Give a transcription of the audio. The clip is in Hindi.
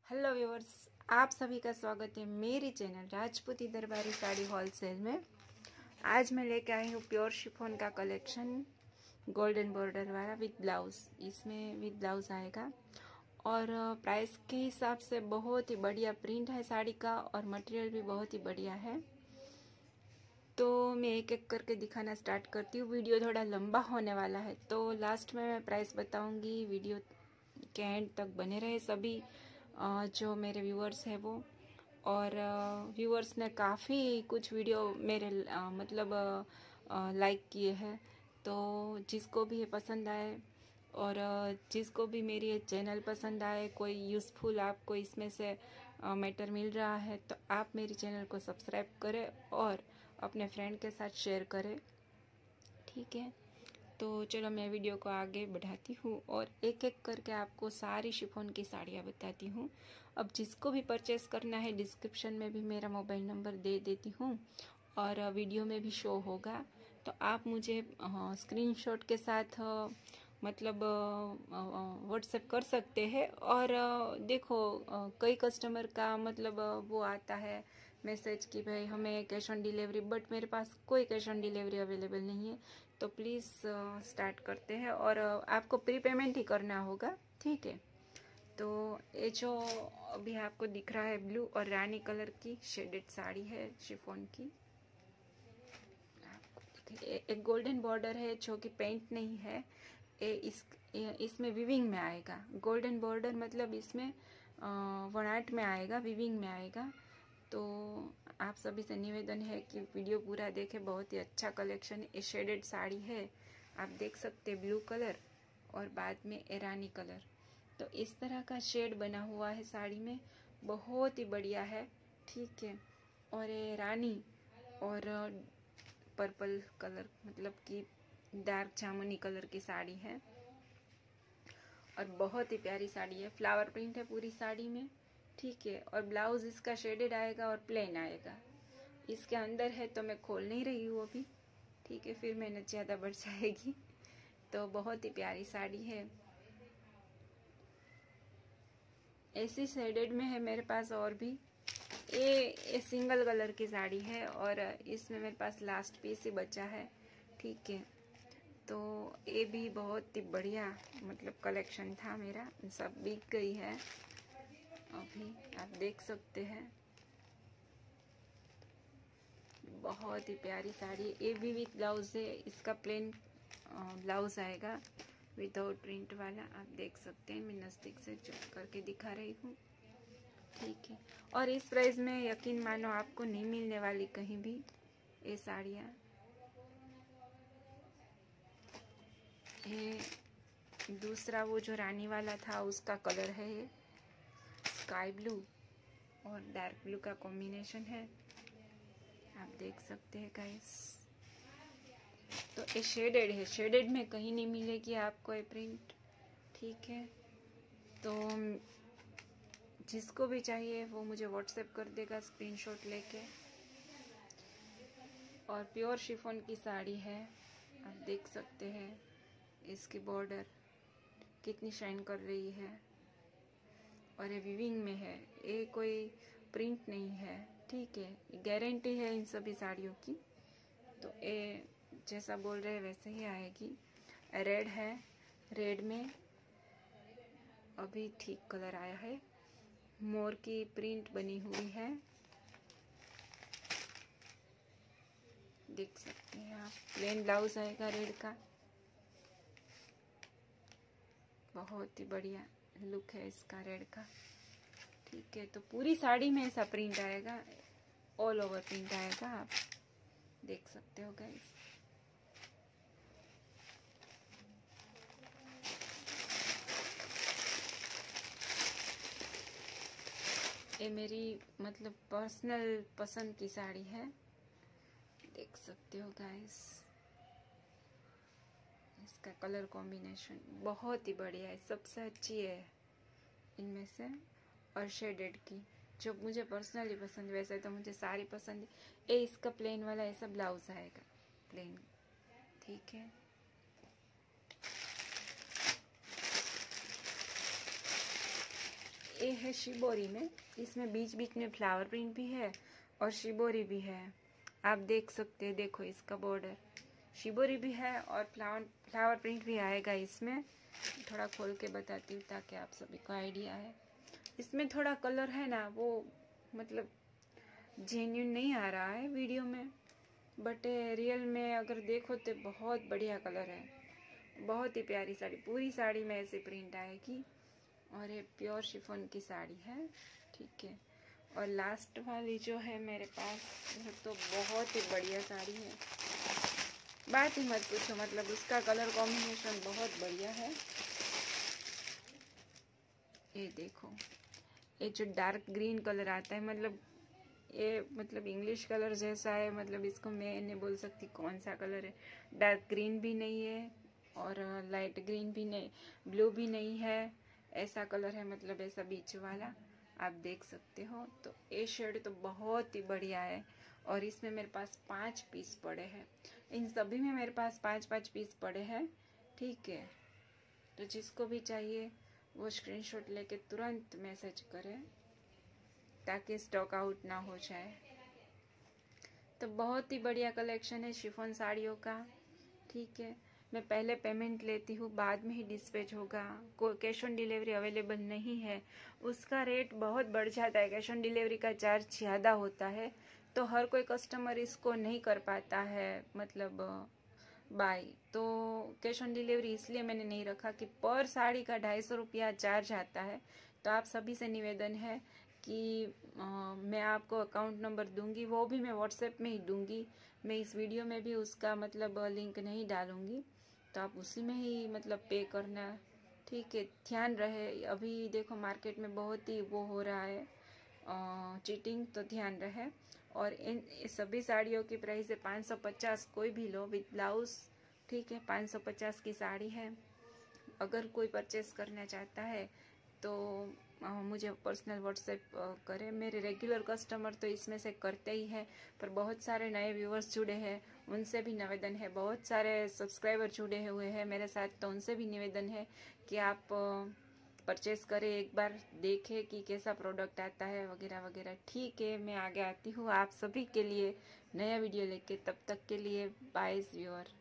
हेलो व्यूअर्स, आप सभी का स्वागत है मेरी चैनल राजपूती दरबारी साड़ी होलसेल में। आज मैं लेके आई हूँ प्योर शिफॉन का कलेक्शन, गोल्डन बॉर्डर वाला विद ब्लाउज। इसमें विद ब्लाउज आएगा और प्राइस के हिसाब से बहुत ही बढ़िया प्रिंट है साड़ी का और मटेरियल भी बहुत ही बढ़िया है। तो मैं एक एक करके दिखाना स्टार्ट करती हूँ। वीडियो थोड़ा लंबा होने वाला है तो लास्ट में मैं प्राइस बताऊँगी। वीडियो के एंड तक बने रहे सभी जो मेरे व्यूअर्स हैं वो। और व्यूअर्स ने काफ़ी कुछ वीडियो मेरे लाइक किए हैं, तो जिसको भी ये पसंद आए और जिसको भी मेरी ये चैनल पसंद आए, कोई यूज़फुल आपको इसमें से मैटर मिल रहा है तो आप मेरी चैनल को सब्सक्राइब करें और अपने फ्रेंड के साथ शेयर करें, ठीक है। तो चलो मैं वीडियो को आगे बढ़ाती हूँ और एक एक करके आपको सारी शिफॉन की साड़ियाँ बताती हूँ। अब जिसको भी परचेस करना है डिस्क्रिप्शन में भी मेरा मोबाइल नंबर दे देती हूँ और वीडियो में भी शो होगा, तो आप मुझे स्क्रीनशॉट के साथ व्हाट्सएप कर सकते हैं। और देखो कई कस्टमर का वो आता है मैसेज कि भाई हमें कैश ऑन डिलीवरी, बट मेरे पास कोई कैश ऑन डिलीवरी अवेलेबल नहीं है। तो प्लीज़ स्टार्ट करते हैं और आपको प्री पेमेंट ही करना होगा, ठीक है। तो ये जो अभी आपको दिख रहा है ब्लू और रानी कलर की शेडेड साड़ी है शिफॉन की। एक गोल्डन बॉर्डर है जो कि पेंट नहीं है, इसमें विविंग में आएगा। गोल्डन बॉर्डर मतलब इसमें वनाट में आएगा, विविंग में आएगा। तो आप सभी से निवेदन है कि वीडियो पूरा देखें, बहुत ही अच्छा कलेक्शन। ये शेडेड साड़ी है, आप देख सकते हैं ब्लू कलर और बाद में रानी कलर। तो इस तरह का शेड बना हुआ है साड़ी में, बहुत ही बढ़िया है, ठीक है। और ये रानी और पर्पल कलर कि डार्क जामुनी कलर की साड़ी है और बहुत ही प्यारी साड़ी है। फ्लावर प्रिंट है पूरी साड़ी में, ठीक है। और ब्लाउज इसका शेडेड आएगा और प्लेन आएगा। इसके अंदर है तो मैं खोल नहीं रही हूँ अभी, ठीक है, फिर मेहनत ज़्यादा बढ़ जाएगी। तो बहुत ही प्यारी साड़ी है। ऐसी शेडेड में है मेरे पास और भी। ये सिंगल कलर की साड़ी है और इसमें मेरे पास लास्ट पीस ही बचा है, ठीक है। तो ये भी बहुत ही बढ़िया कलेक्शन था मेरा, सब बिक गई है अभी, आप देख सकते हैं। बहुत ही प्यारी साड़ी, ये भी विथ ब्लाउज है। इसका प्लेन ब्लाउज आएगा विदाउट प्रिंट वाला, आप देख सकते हैं। मैं नज़दीक से चेक करके दिखा रही हूँ, ठीक है। और इस प्राइस में यकीन मानो आपको नहीं मिलने वाली कहीं भी ये साड़ियाँ। ये दूसरा वो जो रानी वाला था उसका कलर है, ये स्काई ब्लू और डार्क ब्लू का कॉम्बिनेशन है, आप देख सकते हैं गाइस। तो ये शेडेड है, शेडेड में कहीं नहीं मिलेगी आपको ये प्रिंट, ठीक है। तो जिसको भी चाहिए वो मुझे व्हाट्सएप कर देगा स्क्रीनशॉट लेके। और प्योर शिफॉन की साड़ी है, आप देख सकते हैं। इसकी बॉर्डर कितनी शाइन कर रही है और ये विविंग में है, ये कोई प्रिंट नहीं है, ठीक है। गारंटी है इन सभी साड़ियों की। तो ये जैसा बोल रहे हैं वैसे ही आएगी। रेड है, रेड में अभी ठीक कलर आया है, मोर की प्रिंट बनी हुई है, देख सकते हैं आप। प्लेन ब्लाउज आएगा रेड का, बहुत ही बढ़िया लुक है इसका रेड का, ठीक है। तो पूरी साड़ी में ऐसा प्रिंट आएगा, ऑल ओवर प्रिंट आएगा, आप देख सकते हो गाइस। ये मेरी पर्सनल पसंद की साड़ी है, देख सकते हो गाइस। इसका कलर कॉम्बिनेशन बहुत ही बढ़िया है, सबसे अच्छी है इनमें से। और शेडेड की जो मुझे पर्सनली पसंद, वैसे तो मुझे सारी पसंद है। ये इसका प्लेन वाला ऐसा ब्लाउज आएगा, प्लेन, ठीक है। ये है शिबोरी में, इसमें बीच बीच में फ्लावर प्रिंट भी है और शिबोरी भी है। आप देख सकते हैं, देखो इसका बॉर्डर शिबोरी भी है और फ्लावर प्रिंट भी आएगा इसमें। थोड़ा खोल के बताती हूँ ताकि आप सभी को आइडिया है। इसमें थोड़ा कलर है ना, वो मतलब जेन्युइन नहीं आ रहा है वीडियो में, बट रियल में अगर देखो तो बहुत बढ़िया कलर है। बहुत ही प्यारी साड़ी, पूरी साड़ी में ऐसे प्रिंट आएगी और ये प्योर शिफॉन की साड़ी है, ठीक है। और लास्ट वाली जो है मेरे पास, वो तो बहुत ही बढ़िया साड़ी है, बात ही मत पूछो। मतलब उसका कलर कॉम्बिनेशन बहुत बढ़िया है। ये देखो, ये जो डार्क ग्रीन कलर आता है, मतलब ये मतलब इंग्लिश कलर जैसा है, मतलब इसको मैं नहीं बोल सकती कौन सा कलर है। डार्क ग्रीन भी नहीं है और लाइट ग्रीन भी नहीं, ब्लू भी नहीं है, ऐसा कलर है, मतलब ऐसा बीच वाला आप देख सकते हो। तो ये शेड तो बहुत ही बढ़िया है और इसमें मेरे पास 5 पीस पड़े हैं। इन सभी में मेरे पास 5-5 पीस पड़े हैं, ठीक है। तो जिसको भी चाहिए वो स्क्रीनशॉट लेके तुरंत मैसेज करें ताकि स्टॉक आउट ना हो जाए। तो बहुत ही बढ़िया कलेक्शन है शिफॉन साड़ियों का, ठीक है। मैं पहले पेमेंट लेती हूँ, बाद में ही डिस्पैच होगा। कोई कैश ऑन डिलीवरी अवेलेबल नहीं है, उसका रेट बहुत बढ़ जाता है, कैश ऑन डिलीवरी का चार्ज ज़्यादा होता है, तो हर कोई कस्टमर इसको नहीं कर पाता है, मतलब बाय। तो कैश ऑन डिलीवरी इसलिए मैंने नहीं रखा कि पर साड़ी का 250 रुपया चार्ज आता है। तो आप सभी से निवेदन है कि मैं आपको अकाउंट नंबर दूंगी, वो भी मैं व्हाट्सएप में ही दूंगी। मैं इस वीडियो में भी उसका मतलब लिंक नहीं डालूंगी, तो आप उसी में ही मतलब पे करना, ठीक है। ध्यान रहे, अभी देखो मार्केट में बहुत ही वो हो रहा है चीटिंग, तो ध्यान रहे। और इन सभी साड़ियों की प्राइस है 550, कोई भी लो विद ब्लाउज, ठीक है। 550 की साड़ी है। अगर कोई परचेस करना चाहता है तो मुझे पर्सनल व्हाट्सएप करें। मेरे रेगुलर कस्टमर तो इसमें से करते ही हैं, पर बहुत सारे नए व्यूवर्स जुड़े हैं, उनसे भी निवेदन है। बहुत सारे सब्सक्राइबर जुड़े हुए हैं मेरे साथ, तो उनसे भी निवेदन है कि आप परचेस करें, एक बार देखें कि कैसा प्रोडक्ट आता है वगैरह वगैरह, ठीक है। मैं आगे आती हूँ आप सभी के लिए नया वीडियो लेके, तब तक के लिए बाय व्यूअर।